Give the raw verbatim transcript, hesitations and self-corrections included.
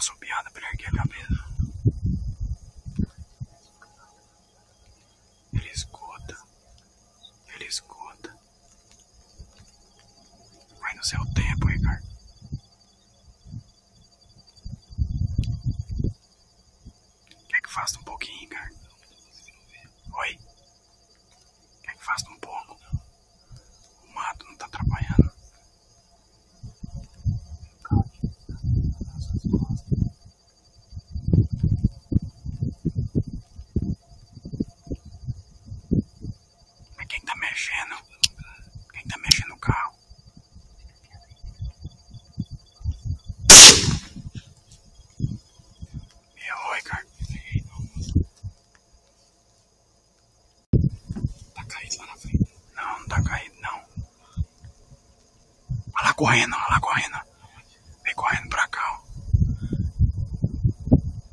assobiada pra erguer a cabeça. Ele escuta. Ele escuta. Vai no seu tempo, Ricardo. Quer que faça um pouquinho, Ricardo? Oi? Quer que faça um pouco? O mato não tá atrapalhando. Mas quem tá mexendo? Quem tá mexendo no carro? Errou, Ricardo. Tá caído lá na frente. Não, não tá caído, não. Olha lá correndo, olha lá correndo.